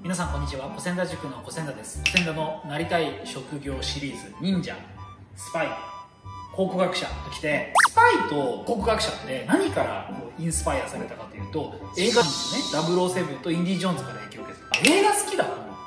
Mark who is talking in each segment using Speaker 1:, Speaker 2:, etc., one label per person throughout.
Speaker 1: 皆さんこんにちは。小千田塾の小千田です。小千田のなりたい職業シリーズ、忍者、スパイ、考古学者ときて、スパイと考古学者って何からインスパイアされたかというと、映画ですね。007とインディ・ジョーンズから影響を受けて、映画好きだと思って、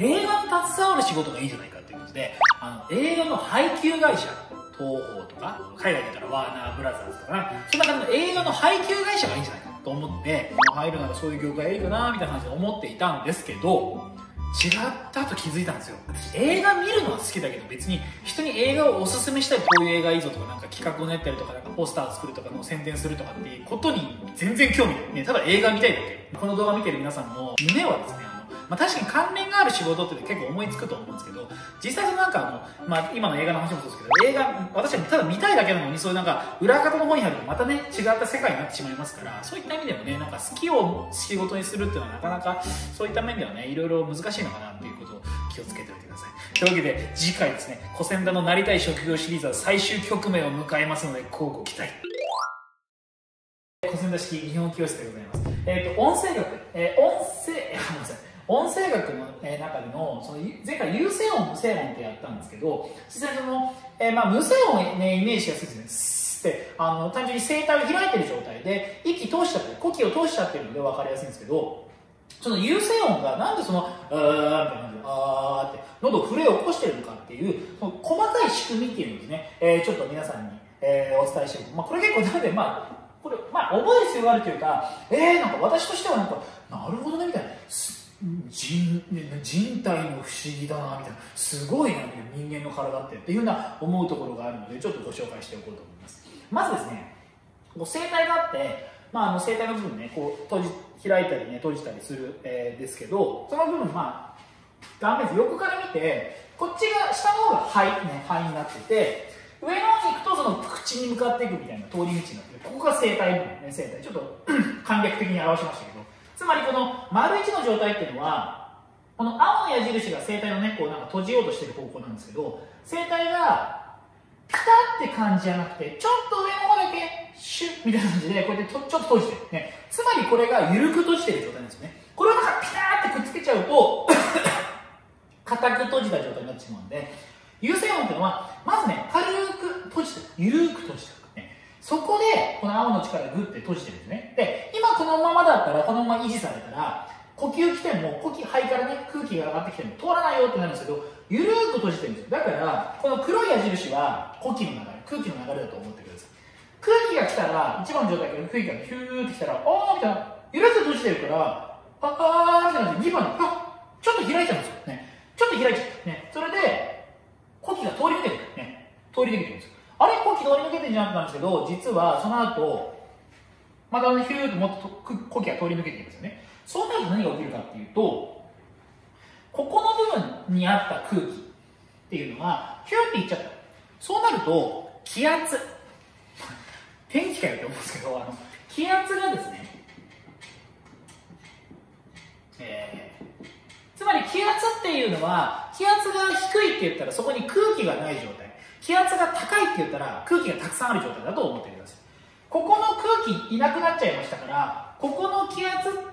Speaker 1: 映画に携わる仕事がいいじゃないかということで、映画の配給会社、東宝とか、海外だったらワーナーブラザーズとかな、そんな感じの映画の配給会社がいいんじゃないかと思って、入るならそういう業界がいいかなみたいな感じで思っていたんですけど、違ったと気づいたんですよ。私映画見るのは好きだけど、別に人に映画をおすすめしたり、こういう映画いいぞとか、なんか企画を練ったりとか、なんかポスター作るとかの宣伝するとかっていうことに全然興味ない。ね、ただ映画見たいだけ。この動画見てる皆さんも、夢はですね、確かに関連がある仕事って結構思いつくと思うんですけど、実際なんか今の映画の話もそうですけど、映画、私はただ見たいだけなのに、そういうなんか、裏方の方に入るとまたね、違った世界になってしまいますから、そういった意味でもね、なんか好きを仕事にするっていうのはなかなか、そういった面ではね、いろいろ難しいのかなっていうことを気をつけておいてください。というわけで、次回ですね、小千田のなりたい職業シリーズは最終局面を迎えますので、乞うご期待。小千田式日本教室でございます。音声学、音声学の中での、前回有声音、無声音ってやったんですけど、実際無声音をね、イメージしやすいですね。って単純に声帯を開いてる状態で、息通しちゃって、呼気を通しちゃってるので分かりやすいんですけど、その有声音がなんでみたいな感じで、って、喉を震えを起こしてるのかっていう、その細かい仕組みっていうのをですね、ちょっと皆さんに、お伝えしていく。これ結構なんで、これ、覚える必要があるというか、なんか私としてはなんか、なるほどね、みたいな。人体の不思議だなみたいな、すごいな人間の体っていうような思うところがあるので、ちょっとご紹介しておこうと思います。まずですね、声帯があって、声帯の部分ね、こう開いたりね、閉じたりする、ですけど、その部分顔面図横から見て、こっちが下の方が肺になってて、上の方に行くとその口に向かっていくみたいな通り道になってて、ここが声帯部分ね、声帯ちょっと簡略的に表しましたけど、つまりこの丸1の状態っていうのは、この青の矢印が声帯のね、こうなんか閉じようとしてる方向なんですけど、声帯がピタって感じじゃなくて、ちょっと上の方だけシュッみたいな感じで、こうやってちょっと閉じてるね。つまりこれが緩く閉じてる状態なんですよね。これをなんかピターってくっつけちゃうと、硬く閉じた状態になってしまうんで、有声音っていうのは、まずね、軽く閉じてる。緩く閉じてる。そこで、この青の力でグッて閉じてるんですね。で、今このままだったら、このまま維持されたら、呼吸来ても、肺からね、空気が上がってきても通らないよってなるんですけど、ゆるーく閉じてるんですよ。だから、この黒い矢印は呼気の流れ、空気の流れだと思ってください。空気が来たら、一番の状態から空気がヒューって来たら、みたいな、ゆるく閉じてるから、みたいな感じで、2番に、ちょっと開いちゃうんですよ。ね。ちょっと開いちゃう。ね。それで、呼気が通り抜けてる。ね。通り抜けてるんですよ。あれ、呼気通り抜けてるんじゃなくてなんですけど、実はその後、またヒューッともっと呼気が通り抜けていくんですよね。そうなると何が起きるかっていうと、ここの部分にあった空気っていうのが、ヒューっていっちゃった。そうなると、気圧。天気かよって思うんですけど、気圧がですね、つまり気圧っていうのは、気圧が低いって言ったらそこに空気がない状態。気圧が高いって言ったら空気がたくさんある状態だと思ってください。ここの空気いなくなっちゃいましたから、ここの気圧って、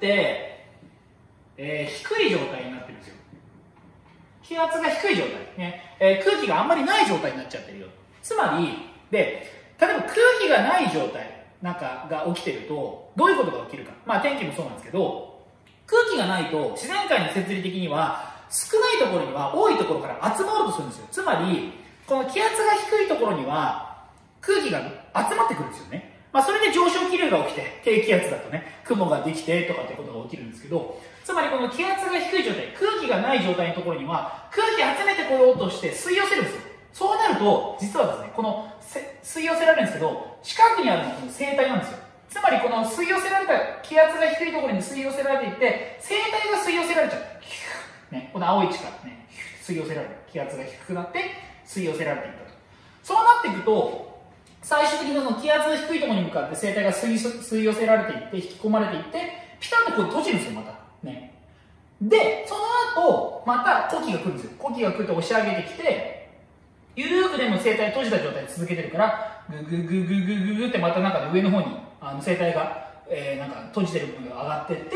Speaker 1: 低い状態になってるんですよ。気圧が低い状態。ね空気があんまりない状態になっちゃってるよ。つまり、で、例えば空気がない状態なんかが起きてると、どういうことが起きるか。天気もそうなんですけど、空気がないと自然界の摂理的には少ないところには多いところから集まろうとするんですよ。つまり、この気圧が低いところには空気が集まってくるんですよね。それで上昇気流が起きて、低気圧だとね、雲ができてとかってことが起きるんですけど、つまりこの気圧が低い状態、空気がない状態のところには空気集めてこようとして吸い寄せるんですよ。そうなると、実はですね、この吸い寄せられるんですけど、近くにあるのはこの声帯なんですよ。つまりこの吸い寄せられた気圧が低いところに吸い寄せられていって、声帯が吸い寄せられちゃう。ね、この青い力ね、吸い寄せられる。気圧が低くなって、吸い寄せられていったと。そうなっていくと、最終的にその気圧の低いところに向かって声帯が吸い寄せられていって、引き込まれていって、ピタッとこう閉じるんですよ、また。ね。で、その後、また呼気が来るんですよ。呼気が来ると押し上げてきて、ゆるーくでも声帯閉じた状態で続けてるから、グググググググってまたなんか上の方に声帯が、なんか閉じてる部分が上がっていって、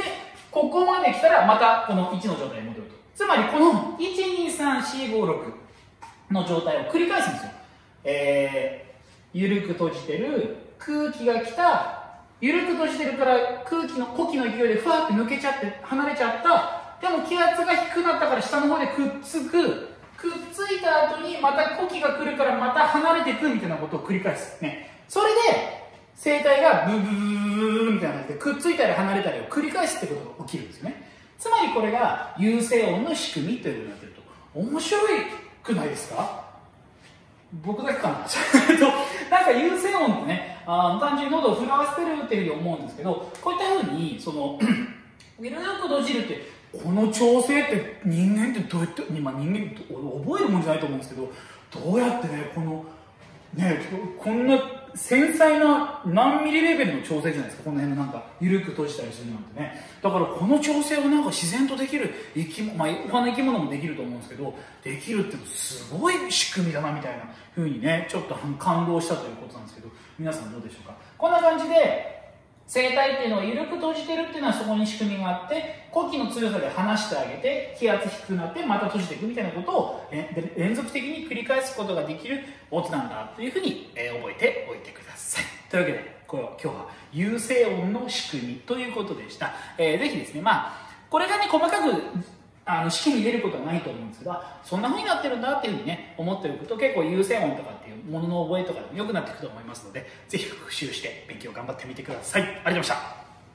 Speaker 1: ここまで来たらまたこの1の状態に戻ると。つまりこの12345の状態を繰り返すんですよ。ゆるく閉じてる、空気が来た、ゆるく閉じてるから空気の呼気の勢いでふわって抜けちゃって離れちゃった。でも気圧が低くなったから下の方でくっつく。くっついた後にまた呼気が来るからまた離れていくみたいなことを繰り返す。ね。それで声帯がブーブーみたいな感じでくっついたり離れたりを繰り返すってことが起きるんですよね。つまりこれが有声音の仕組みということになっていると。面白くないですか？僕だけかななんか有声音ってね、単純に喉を震わせてるっていうふうに思うんですけど、こういったふうにそのゆるく閉じるって、この調整って人間ってどうやって、人間って覚えるもんじゃないと思うんですけど、どうやってね、こんな繊細な何ミリレベルの調整じゃないですか、この辺のなんかゆるく閉じたりするなんてね。だからこの調整をなんか自然とできる他の生き物もできると思うんですけど、できるっていうのすごい仕組みだなみたいな風にね、ちょっと感動したということなんですけど、皆さんどうでしょうか。こんな感じで声帯っていうのは緩く閉じてるっていうのはそこに仕組みがあって、呼気の強さで離してあげて気圧低くなってまた閉じていくみたいなことを連続的に繰り返すことができる音なんだというふうに覚えておいてください。というわけで今日は有声音の仕組みということでした。ぜひですね、これがね細かく式に出ることはないと思うんですが、そんな風になってるんだっていうふうにね思っておくと、結構有声音とかっていうものの覚えとかでも良くなっていくと思いますので、ぜひ復習して勉強頑張ってみてください。ありがとうございました。